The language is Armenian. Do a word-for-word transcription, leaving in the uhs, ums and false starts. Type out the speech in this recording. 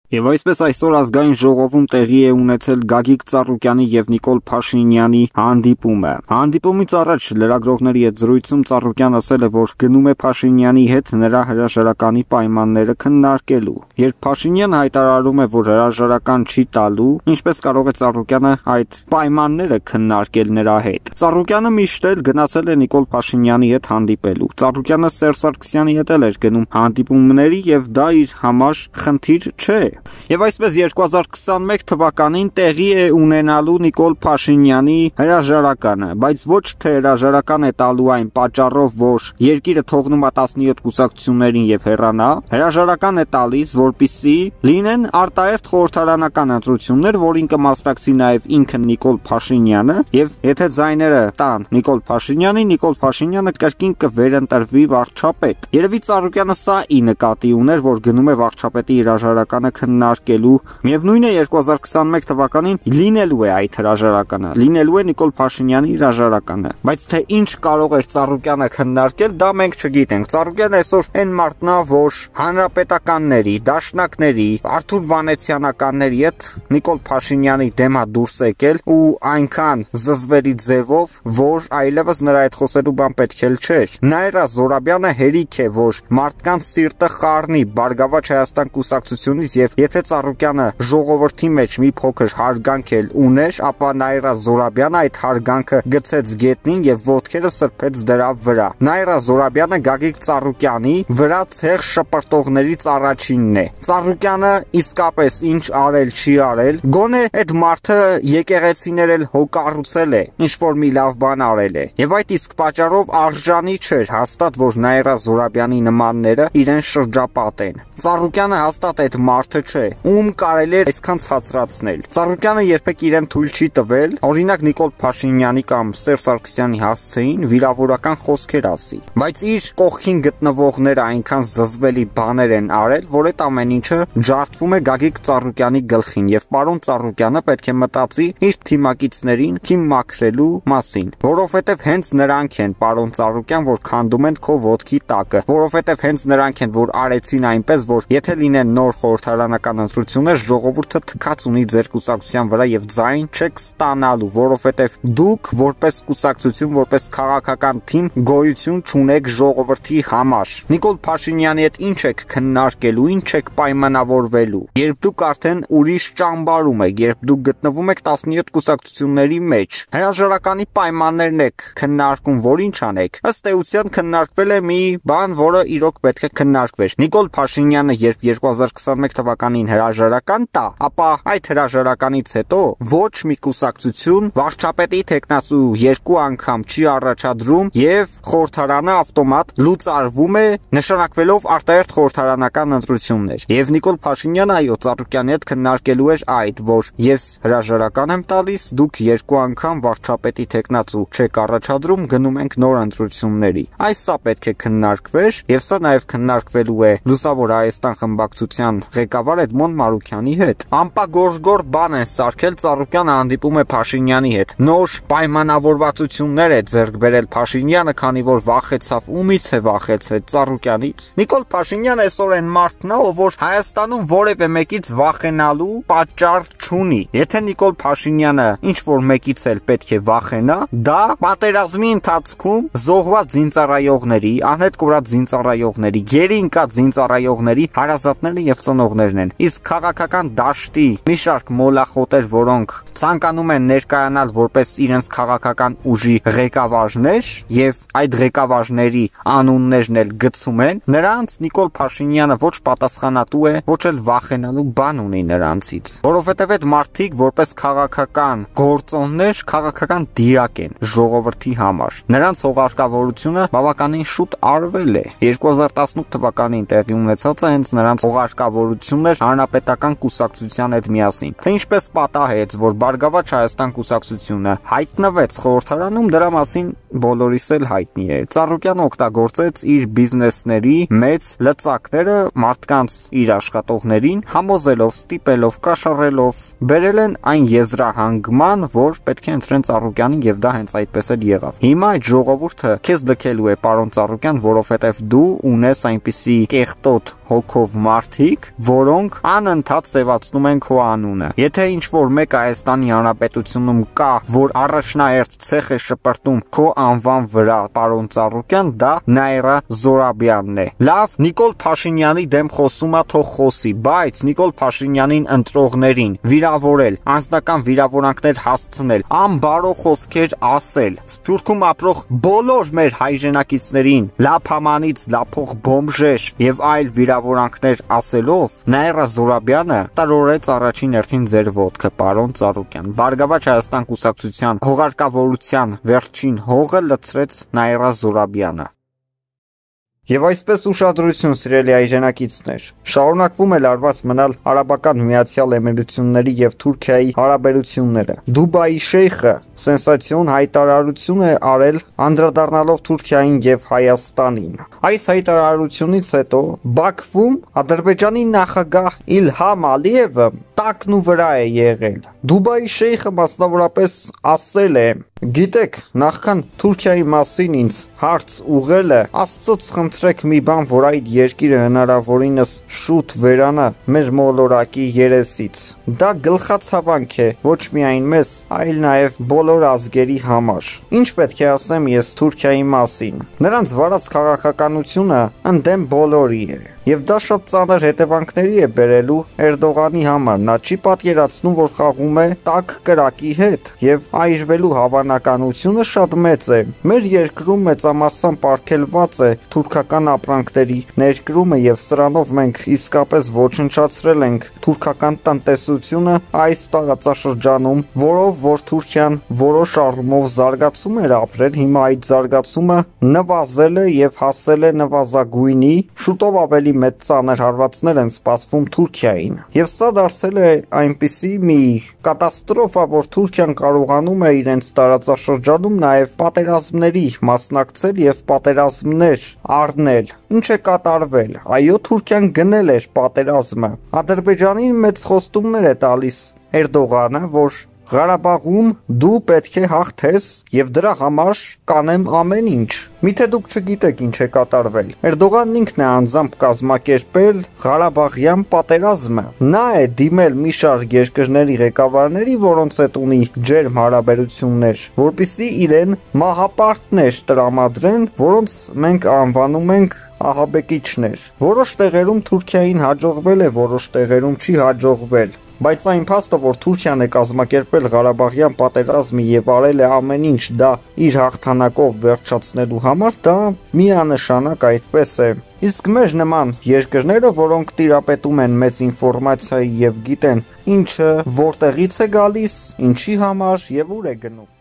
Եվ այսպես այսօր ազգային ժողովում տեղի է ունեցել Գագիկ Ծառուկյանի եւ Նիկոլ Փաշինյանի հանդիպումը։ Հանդիպումից առաջ լրագրողների հետ զրույցում Ծառուկյանն ասել է, որ գնում է Փաշինյանի հետ նրա հրաժարականի պայմանները քննարկելու։ Երբ Փաշինյանը հայտարարում է, որ հրաժարական չի տալու, ինչպես կարող է Ծառուկյանը այդ պայմանները քննարկել նրա հետ։ Ծառուկյանը միշտ էլ գնացել է Նիկոլ Փաշինյանի հետ հանդիպելու։ Ծառուկյանը Սերժ Սարգսյանի հետ էլ էր գնում հանդիպումների եւ դա իր համար խնդիր չէ։ Եվ այսպես երկու հազար քսաներկու թվականին տեղի է ունենալու Նիկոլ Փաշինյանի հրաժարականը, բայց ոչ թե հրաժարական է տալու այն պատճառով, որ երկիրը թողնում է տասնյոթ կուսակցություններին եւ հեռանա, հրաժարական է տալիս, որպիսի լինեն արտահերթ խորհրդարանական ընտրություններ, որին կմասնակցի նաեւ ինքը Նիկոլ Փաշինյանը, եւ եթե ձայները տան Նիկոլ Փաշինյանին, Նիկոլ Փաշինյանը կրկին կվերընտրվի վարչապետ։ Երևի Ծառուկյանը սա ի նկատի ուներ, որ գնում է վարչապետի հրաժարականը քննարկելու։ Միևնույն է երկու հազար քսաներկու թվականին լինելու է այդ հրաժարականը, լինելու է Նիկոլ Փաշինյանի հրաժարականը, բայց թե ինչ կարող էր Ծառուկյանը քննարկել, դա մենք չգիտենք։ Ծառուկյանը այսօր այն մարդն է, որ հանրապետականների, դաշնակների, Արթուր Վանեցյանականների հետ Նիկոլ Փաշինյանի դեմա դուրս եկել ու այնքան զզվերի ձևով, որ այլևս նրա հետ խոսելու բան պետք էլ չէր։ Նաիրա Զոհրաբյանը հերիք է, որ մարդկանց սիրտը խառնի Բարգավաճ Հայաստան կուսակցությունից եւ եթե Ծառուկյանը ժողովրդի մեջ մի փոքր հարգանք էլ ուներ, ապա Նաիրա Զոհրաբյանը այդ հարգանքը գցեց գետնին եւ ոտքերը սրբեց դրա վրա։ Նաիրա Զոհրաբյանը Գագիկ Ծառուկյանի վրա ցեղ շպրտողներից առաջինն է։ Ծառուկյանը իսկապես ինչ արել չի արել, գոնե այդ մարդը եկեղեցիներ էլ հոգառուցել է, ինչ որ մի լավ բան արել է։ Եվ այդ իսկ պատճառով արժանի չէր հաստատ, որ Նաիրա Զոհրաբյանի նմանները իրեն շրջապատեն։ Ծառուկյանը հաստատ այդ մարդը չէ, ում կարելի է այսքան ցածրացնել։ Ծառուկյանը երբեք իրեն թույլ չի տվել, օրինակ Նիկոլ Փաշինյանի կամ Սերժ Սարգսյանի հասցեին վիրավորական խոսքեր ասի, բայց իր կողքին գտնվողները այնքան զզվելի բաներ են արել, որ այդ ամեն ինչը ջարդվում է Գագիկ Ծառուկյանի գլխին եւ պարոն Ծառուկյանը պետք է մտածի իր թիմակիցներին քիմ մաքրելու մասին, որովհետեւ հենց նրանք են, պարոն Ծառուկյան, որ քանդում են քո ոտքի տակը, որովհետեւ հենց նրանք են, որ արեցին այնպես, որ եթե լինեն նոր խորհրդարանական ընտրություններ, ժողովուրդը թքած ունի ձեր կուսակցության վրա եւ ձայն չեք ստանալու, որովհետեւ դուք որպես կուսակցություն, որպես քաղաքական թիմ գոյություն չունեք ժողովրդի համար։ Նիկոլ Փաշինյանի հետ ինչ եք քննարկելու, ինչ եք պայմանավորվելու, երբ դուք արդեն ուրիշ ճամբարում եք, երբ դուք գտնվում եք տասնյոթ կուսակցությունների մեջ, հրաժարականի պայմաններն եք քննարկում, որ ինչ անեք։ Ըստ էության քննարկվել է մի բան, որը իրոք պետք է քննարկվեր։ Նիկոլ Փաշինյանը երբ երկու հազար քսաներկու թվականին հրաժարական տա, ապա այդ հրաժարականից հետո ոչ մի կուսակցություն վարչապետի թեկնածու երկու անգամ չի առաջադրում եւ խորհրդարանը ավտոմատ լուծարվում է, նշանակվելով արտահերթ խորհրդարանական ընտրություններ։ Եվ Նիկոլ Փաշինյանը այո Ծառուկյանի հետ քննարկելու էր այդ, որ ես հրաժարական եմ տալիս, դուք երկու անգամ վարչապետի թեկնածու չեք առաջադրում, գնում ենք նոր ընտրությունների։ Այս սա պետք է քննարկվեր եւ սա նաեւ քննարկվելու է Լուսավոր Հայաստան խմբակցության ղեկավար Էդմոն Մարուքյանի հետ։ Ամպագորգոր բան է սարքել, Ծառուկյանը հանդիպում է Փաշինյանի հետ։ Նոր պայմանավորվածություններ է ձեռք բերել Փաշինյանը, քանի որ վախեցավ, ումից է վախեցել Ծառուկյանից։ Նիկոլ Փաշինյանը այսօր այն մարդն է, ով որ Հայաստանում որևէ մեկից վախենալու պատճառ չունի։ Եթե Նիկոլ Փաշինյանը ինչ որ մեկից էլ պետք է վախենա, դա պատերազմի ընթացքում զոհված զինծառայողների, անհետ կորած զինծառայողների, գերի ընկած զինծառայողների հարազատներն եւ ծնողներն են։ Իսկ քաղաքական դաշտի մի շարք մոլախոտեր, որոնք ցանկանում են ներկայանալ որպես իրենց քաղաքական ուժի ղեկավարներ եւ այդ ղեկավարների անուններն էլ գցում են, նրանց Նիկոլ Փաշինյանը ոչ պատասխանատու է, ոչ էլ վախենալու բան ունի նրանցից, որովհետեւ այդ մարդիկ որպես քաղաքական գործոններ, քաղաքական դիակ են ժողովրդի համար։ Նրանց հողարկավորությունը բավականին շուտ արվել է։ երկու հազար տասնութ թվականին տեղի ունեցած է հենց նրանց հողարկավորությունն էր հանրապետական կուսակցության հետ միասին։ Թե ինչպես պատահեց, որ Բարգավաճ Հայաստան կուսակցությունը հայտնվեց խորհրդարանում, դրա մասին բոլորիս էլ հայտնի է։ Ծառուկյանը օգտագործեց իր բիզնեսների մեծ լծակները մարդկանց իր աշխատողներին համոզելով, ստիպելով, կաշառելով, բերել են այն եզրահանգման, որ պետք է ընտրեն Ծառուկյանին եւ դա հենց այդպես էլ եղավ։ Հիմա այդ ժողովուրդը քեզ լքելու է, պարոն Ծառուկյան, որովհետեւ դու ունես այնպիսի կեղտոտ հոգով մարդիկ, որոնք անընդհատ սևացնում են քո անունը։ Եթե ինչ-որ մեկ Հայաստանի Հանրապետությունում կա, որ առաջնահերթ ցեխ է շպրտում քո անվան վրա, պարոն Ծառուկյան, դա Նաիրա Զորաբյանն է։ Լավ, Նիկոլ Փաշինյանի դեմ խոսում է, թող խոսի, բայց Նիկոլ Փաշինյանին ընտրողներին վիրավորել, անձնական վիրավորանքներ հասցնել, անբարո խոսքեր ասել, Սփյուռքում ապրող բոլոր մեր հայրենակիցներին լափամանից լափող բոմժեր եւ այլ վիրավորանքներ ասելով, Նաիրա Զորաբյանը տարորեց առաջին հերթին ձեր ոտքը, պարոն Ծառուկյան։ Բարգավաճ Հայաստան կուսակցության հողարկավորության վերջին հողը լցրեց Նաիրա Զորաբյանը։ Եվ այսպես ուշադրություն, սիրելի հայրենակիցներ, շարունակվում է լարված մնալ Արաբական Միացյալ Էմիրությունների եւ Թուրքիայի հարաբերությունները։ Դուբայի շեյխը սենսացիոն հայտարարություն է արել անդրադառնալով Թուրքիային եւ Հայաստանին։ Այս հայտարարությունից հետո Բաքվում Ադրբեջանի նախագահ Իլհամ Ալիևը տակն ու վրա է եղել։ Դուբայի շեյխը մասնավորապես ասել է. Գիտեք, նախքան Թուրքիայի մասին ինձ հարց ուղղելը, Աստծոց խնդրեք մի բան, որ այդ երկիրը հնարավորինս շուտ վերանա մեր մոլորակի երեսից։ Դա գլխացավանք է ոչ միայն մեզ, այլ նաև բոլոր ազգերի համար։ Ինչ պետք է ասեմ ես Թուրքիայի մասին։ Նրանց վարած քաղաքականությունը ընդդեմ բոլորի է։ Եվ դա շատ ծանր հետևանքների է բերելու Էրդողանի համար։ Նա չի պատկերացնում, որ խաղում է տաք կրակի հետ եւ այրվելու հավանականությունը շատ մեծ է։ Մեր երկրում մեծամասամբ արգելված է թուրքական ապրանքների ներկրումը եւ սրանով մենք իսկապես ոչնչացրել ենք թուրքական տնտեսությունը այս տարածաշրջանում, որով որ Թուրքիան որոշ առումով զարգացում էր ապրել, հիմա այդ զարգացումը նվազել է եւ հասել է նվազագույնի, շուտով ավելի մեծ ծանր հարվածներ են սպասվում Թուրքիային։ Եվ սա դարձել է այնպիսի մի կատաստրոֆա, որ Թուրքիան կարողանում է իրենց տարածաշրջանում նաև պատերազմների մասնակցել եւ պատերազմներ առնել։ Ինչ է կատարվել։ Այո, Թուրքիան գնել էր պատերազմը։ Ադրբեջանին մեծ խոստումներ է տալիս Էրդողանը, որ Ղարաբաղում դու պետք է հաղթես եւ դրա համար կանեմ ամեն ինչ։ Միթե դուք չգիտեք ինչ է կատարվել։ Էրդողանն ինքն է անձամբ կազմակերպել Ղարաբաղյան պատերազմը։ Նա է դիմել մի շարք երկրների ղեկավարների, որոնց հետ ունի ջերմ հարաբերություններ, որպիսի իրեն մահապարտներ տրամադրեն, որոնց մենք անվանում ենք ահաբեկիչներ։ Որոշ տեղերում Թուրքիային հաջողվել է, որոշ տեղերում չի հաջողվել։ Բայց այն փաստը, որ Թուրքիան է կազմակերպել Ղարաբաղյան պատերազմը եւ արել է ամեն ինչ դա իր հաղթանակով վերջացնելու համար, դա միանշանակ այդպես է։ Իսկ մեր նման երկրները, որոնք տիրապետում են մեծ ինֆորմացիայի եւ գիտեն ինչը որտեղից է գալիս, ինչի համար եւ ուր է գնում։